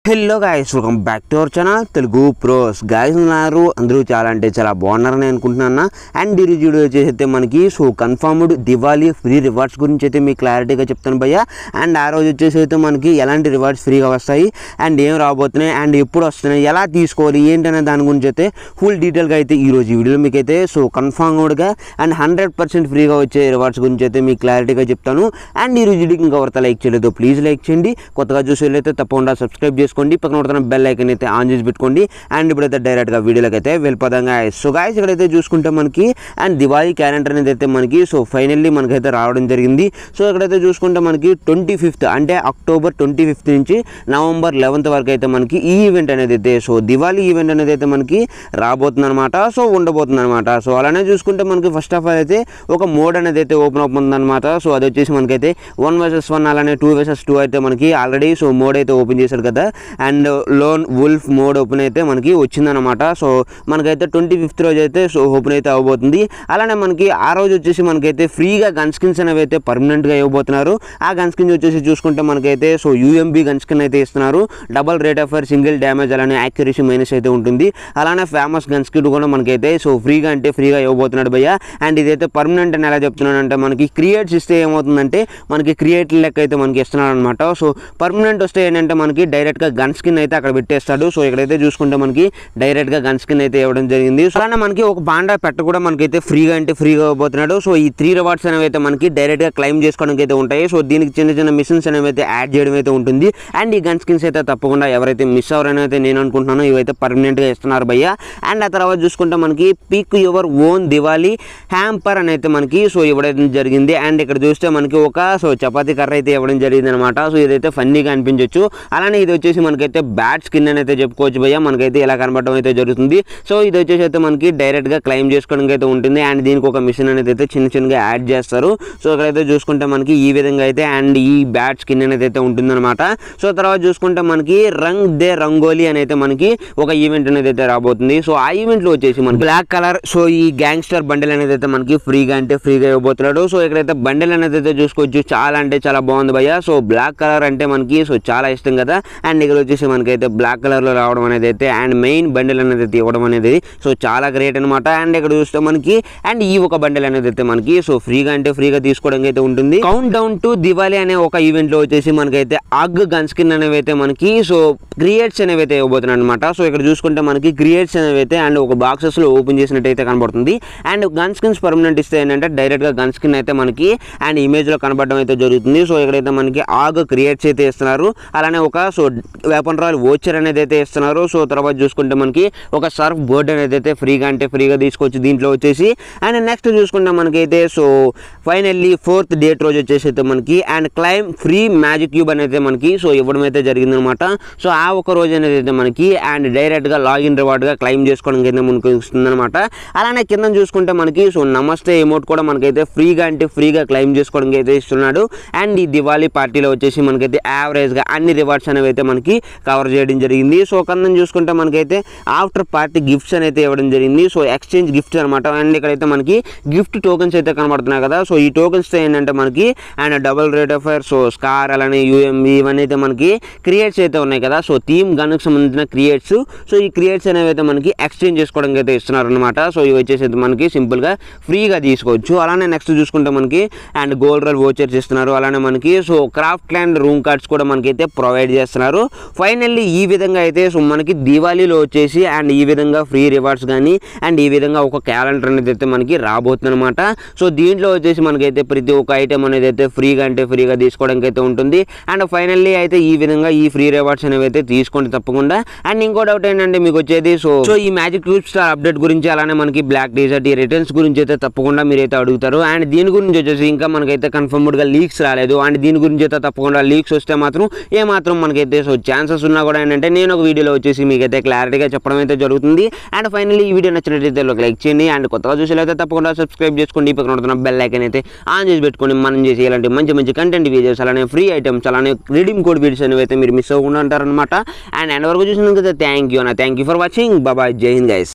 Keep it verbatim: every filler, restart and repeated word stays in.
Hello guys, welcome back to our channel Telugu pros. Guys ఉన్నారు అందరూ చాలా అంటే చాలా బాగున్నారని అనుకుంటున్నాను. అండ్ ఈ వీడియో వచ్చేసి మనకి so confirmed Diwali free rewards గురించి అయితే మీకు క్లారిటీగా చెప్తాను భయ్య. అండ్ ఆ రోజు వచ్చేసి అయితే మనకి ఎలాంటి రివార్డ్స్ ఫ్రీగా వస్తాయి అండ్ ఏం రాబోతున్నాయి అండ్ ఎప్పుడు వస్తున్నాయి, ఎలా తీసుకోవాలి ఏంటనే దాని గురించి అయితే ఫుల్ డీటెయిల్గా అయితే ఈరోజు ఈ వీడియోలో మీకు అయితే సో కన్ఫర్మ్డ్గా అండ్ హండ్రెడ్ పర్సెంట్ ఫ్రీగా వచ్చే రివార్డ్స్ గురించి అయితే మీకు క్లారిటీగా చెప్తాను. అండ్ ఈ రోజు వీడియోకి ఇంకా ఎవరితో లైక్ చేయలేదు ప్లీజ్ లైక్ చేయండి, కొత్తగా చూసేవాళ్ళైతే తప్పకుండా సబ్స్క్రైబ్ చేసుకోండి, పక్కన కొడుతున్న బెల్ ఐకాన్ అయితే ఆన్ చేసి పెట్టుకోండి. అండ్ ఇప్పుడైతే డైరెక్ట్గా వీడియోలోకి అయితే వెళ్ళిపోదాం గాయ్స్. సో గాయ్స్ ఇక్కడైతే చూసుకుంటే మనకి అండ్ దివాళీ క్యాలెండర్ అనేది అయితే మనకి సో ఫైనల్లీ మనకైతే రావడం జరిగింది. సో ఇక్కడైతే చూసుకుంటే మనకి ట్వంటీ ఫిఫ్త్ అంటే అక్టోబర్ ట్వంటీ ఫిఫ్త్ నుంచి నవంబర్ లెవెన్త్ వరకు అయితే మనకి ఈ ఈవెంట్ అనేది అయితే సో దివాళీ ఈవెంట్ అనేది అయితే మనకి రాబోతుంది అనమాట, సో ఉండబోతుంది అనమాట. సో అలానే చూసుకుంటే మనకి ఫస్ట్ ఆఫ్ ఆల్ అయితే ఒక మోడ్ అనేది అయితే ఓపెన్ అవుతుంది అనమాట. సో అది వచ్చేసి మనకైతే వన్ వర్సెస్ వన్ అలానే టూ వర్సెస్ టూ అయితే మనకి ఆల్రెడీ సో మోడ్ అయితే ఓపెన్ చేశారు కదా. And lone wolf mode open అయితే మనకి వచ్చిందనమాట. సో మనకైతే ట్వంటీ ఫిఫ్త్ రోజు అయితే సో ఓపెన్ అయితే అవ్వబోతుంది. అలానే మనకి ఆ రోజు వచ్చేసి మనకైతే ఫ్రీగా గన్ స్కిన్స్ అనేవి అయితే పర్మనెంట్గా ఇవ్వబోతున్నారు. ఆ గన్ స్కిన్స్ వచ్చేసి చూసుకుంటే మనకైతే సో యూఎంబీ గన్ స్కిన్ అయితే ఇస్తున్నారు. Double rate of fire, single damage అలానే యాక్యురసీ మైనస్ అయితే ఉంటుంది. అలానే ఫేమస్ గన్ స్కిన్ కూడా మనకైతే సో ఫ్రీగా అంటే ఫ్రీగా ఇవ్వబోతున్నాడు భయ్య. అండ్ ఇదైతే పర్మనెంట్ అని ఎలా చెప్తున్నానంటే మనకి క్రియేట్స్ ఇస్తే ఏమవుతుందంటే మనకి క్రియేట్ లెక్క అయితే మనకి ఇస్తున్నాడు అనమాట. సో పర్మనెంట్ వస్తే ఏంటంటే మనకి డైరెక్ట్గా గన్ స్కిన్ అయితే అక్కడ పెట్టేస్తాడు. సో ఇక్కడైతే చూసుకుంటే మనకి డైరెక్ట్గా గన్ స్కిన్ అయితే ఇవ్వడం జరిగింది. సో అలానే మనకి ఒక బాండా పెట్ట కూడా మనకైతే ఫ్రీగా అంటే ఫ్రీగా ఇవ్వబోతున్నాడు. సో ఈ త్రీ రివార్డ్స్ అనేవి అయితే మనకి డైరెక్ట్గా క్లైమ్ చేసుకోవడానికి అయితే ఉంటాయి. సో దీనికి చిన్న చిన్న మిషన్స్ అనేవి అయితే యాడ్ చేయడం అయితే ఉంటుంది. అండ్ ఈ గన్ స్కిన్స్ అయితే తప్పకుండా ఎవరైతే మిస్ అవ్వరని అయితే నేను అనుకుంటున్నాను, ఇవైతే పర్మనెంట్గా ఇస్తున్నారు భయ్య. అండ్ ఆ తర్వాత చూసుకుంటే మనకి pick your own Diwali hamper అని అయితే మనకి సో ఇవ్వడం జరిగింది. అండ్ ఇక్కడ చూస్తే మనకి ఒక సో చపాతీ కర్ర అయితే ఇవ్వడం జరిగింది అనమాట. సో ఇదైతే ఫన్నీగా అనిపించవచ్చు. అలానే ఇది వచ్చేసి మనకైతే బ్యాట్ స్కిన్ అని అయితే చెప్పుకోవచ్చు భయ్య, మనకైతే ఇలా కనబడడం అయితే జరుగుతుంది. సో ఇది వచ్చేసి అయితే మనకి డైరెక్ట్గా క్లైమ్ చేసుకోవడానికి అయితే ఉంటుంది. అండ్ దీనికి ఒక మిషన్ అనేది అయితే చిన్న చిన్నగా యాడ్ చేస్తారు. సో ఇక్కడైతే చూసుకుంటే మనకి ఈ విధంగా అయితే అండ్ ఈ బ్యాట్ స్కిన్ అనేది అయితే ఉంటుందన్నమాట. సో తర్వాత చూసుకుంటే మనకి రంగ్ దే రంగోలీ అని అయితే మనకి ఒక ఈవెంట్ అనేది అయితే రాబోతుంది. సో ఆ ఈవెంట్లో వచ్చేసి మనకి బ్లాక్ కలర్ సో ఈ గ్యాంగ్స్టర్ బండిల్ అనేది అయితే మనకి ఫ్రీగా అంటే ఫ్రీగా ఇవ్వబోతున్నాడు. సో ఇక్కడైతే బండిల్ అనేది అయితే చూసుకోవచ్చు, చాలా అంటే చాలా బాగుంది భయ్య. సో బ్లాక్ కలర్ అంటే మనకి సో చాలా ఇష్టం కదా. అండ్ ఇక్కడ వచ్చేసి మనకైతే బ్లాక్ కలర్లో రావడం అనేది అయితే అండ్ మెయిన్ బండిల్ అనేది అయితే ఇవ్వడం అనేది సో చాలా గ్రేట్ అనమాట. అండ్ ఇక్కడ చూస్తే మనకి అండ్ ఈ ఒక బండిల్ అనేది అయితే మనకి సో ఫ్రీగా అంటే ఫ్రీగా తీసుకోవడానికి అయితే ఉంటుంది. కౌంట్ డౌన్ టు దివాళీ అనే ఒక ఈవెంట్ లో వచ్చేసి మనకైతే అగ్ గన్ స్కిన్ అనేవి అయితే మనకి సో క్రియేట్స్ అనేవి అయితే ఇవ్వబోతున్నాయి అనమాట. సో ఇక్కడ చూసుకుంటే మనకి క్రియేట్స్ అనేవి అయితే అండ్ ఒక బాక్సెస్ లో ఓపెన్ చేసినట్టు అయితే కనబడుతుంది. అండ్ గన్ స్కిన్స్ పర్మనెంట్ ఇస్తే ఏంటంటే డైరెక్ట్ గా గన్ స్కిన్ అయితే మనకి అండ్ ఇమేజ్ లో కనబడడం అయితే జరుగుతుంది. సో ఇక్కడైతే మనకి ఆగ్ క్రియేట్స్ అయితే ఇస్తున్నారు. అలానే ఒక సో వెపన్ రాయల్ వోచర్ అనేది అయితే ఇస్తున్నారు. సో తర్వాత చూసుకుంటే మనకి ఒక సర్ఫ్ బోర్డ్ అనేది అయితే ఫ్రీగా అంటే ఫ్రీగా తీసుకోవచ్చు దీంట్లో వచ్చేసి. అండ్ నెక్స్ట్ చూసుకుంటే మనకైతే సో ఫైనల్లీ ఫోర్త్ డేట్ రోజు వచ్చేసి అయితే మనకి and claim free magic cube అనేది మనకి సో ఇవ్వడం అయితే జరిగింది అనమాట. సో ఆ ఒక రోజు అనేది అయితే మనకి అండ్ డైరెక్ట్గా లాగిన్ రివార్డ్గా క్లైమ్ చేసుకోవడానికి అయితే మనకు ఇస్తుంది అనమాట. అలానే కింద చూసుకుంటే మనకి సో నమస్తే ఎమోట్ కూడా మనకైతే ఫ్రీగా అంటే ఫ్రీగా క్లైమ్ చేసుకోవడానికి అయితే ఇస్తున్నాడు. అండ్ ఈ దివాళీ పార్టీలో వచ్చేసి మనకైతే యావరేజ్గా అన్ని రివార్డ్స్ అనేవి అయితే మనకి కవర్ చేయడం జరిగింది. సో కింద చూసుకుంటే మనకైతే ఆఫ్టర్ పార్టీ గిఫ్ట్స్ అయితే ఇవ్వడం జరిగింది. సో ఎక్స్చేంజ్ గిఫ్ట్స్ అనమాట. అండ్ ఇక్కడైతే మనకి గిఫ్ట్ టోకెన్స్ అయితే కనబడుతున్నాయి కదా. సో ఈ టోకెన్స్ ఏంటంటే మనకి and double rate of fire so scar అలానే యూఎంబీ ఇవన్నీ అయితే మనకి క్రియేట్స్ అయితే ఉన్నాయి కదా. సో థీమ్ గన్కి సంబంధించిన క్రియేట్స్. సో ఈ క్రియేట్స్ అనేవి అయితే మనకి ఎక్స్చేంజ్ చేసుకోవడానికి అయితే ఇస్తున్నారు అనమాట. సో ఇవి వచ్చేసి అయితే మనకి సింపుల్గా ఫ్రీగా తీసుకోవచ్చు. అలానే నెక్స్ట్ చూసుకుంటే మనకి అండ్ గోల్డ్ రోల్ వోచర్స్ ఇస్తున్నారు. అలానే మనకి so craftland room cards కూడా మనకి అయితే ప్రొవైడ్ చేస్తున్నారు. ఫైనల్లీ ఈ విధంగా అయితే సో మనకి దివాళీలో వచ్చేసి అండ్ ఈ విధంగా ఫ్రీ రివార్డ్స్ కానీ అండ్ ఈ విధంగా ఒక క్యాలెండర్ అనేది అయితే మనకి రాబోతుంది అనమాట. సో దీంట్లో వచ్చేసి మనకైతే ప్రతి ఒక్క ఐటమ్ అనేది అయితే ఫ్రీగా అంటే ఫ్రీగా తీసుకోవడానికి అయితే ఉంటుంది. అండ్ ఫైనల్లీ అయితే ఈ విధంగా ఈ ఫ్రీ రివార్డ్స్ అనేవి అయితే తీసుకోండి తప్పకుండా. అండ్ ఇంకో డౌట్ ఏంటంటే మీకు వచ్చేది సో సో ఈ మ్యాజిక్ క్యూబ్ స్టార్ అప్డేట్ గురించి అలానే మనకి బ్లాక్ డెజర్ట్ ఈ రిటర్న్స్ గురించి అయితే తప్పకుండా మీరైతే అడుగుతారు. అండ్ దీని గురించి వచ్చేసి ఇంకా మనకైతే కన్ఫర్మ్డ్గా లీక్స్ రాలేదు. అండ్ దీని గురించి అయితే తప్పకుండా లీక్స్ వస్తే మాత్రం ఏ మాత్రం మనకైతే సో ఛాన్సెస్ ఉన్నా కూడా ఏంటంటే నేను ఒక వీడియోలో వచ్చేసి మీకైతే క్లారిటీగా చెప్పడం అయితే జరుగుతుంది. అండ్ ఫైనల్లీ ఈ వీడియో నచ్చినట్లయితే లైక్ చేయండి. అండ్ కొత్తగా చూసేలైతే తప్పకుండా సబ్స్క్రైబ్ చేసుకోండి, పక్కన ఉంటున్న బెల్ ఐకాన్ అయితే ఆన్ చేసి పెట్టుకోండి. మనం చేసి ఇలాంటి మంచి మంచి కంటెంట్ వీడియోస్ అలానే ఫ్రీ ఐటమ్స్ అలానే రిడీమ్ కోడ్ వీడియోస్ అనేవి అయితే మీరు మిస్ అవ్వకుండా ఉంటారనమాట. అండ్ ఎండ్ వరకు చూసినందుకు థ్యాంక్ యూ అన్న థ్యాంక్ యూ ఫర్ వాచింగ్. బాబాయ్, జై హింద్ గైస్.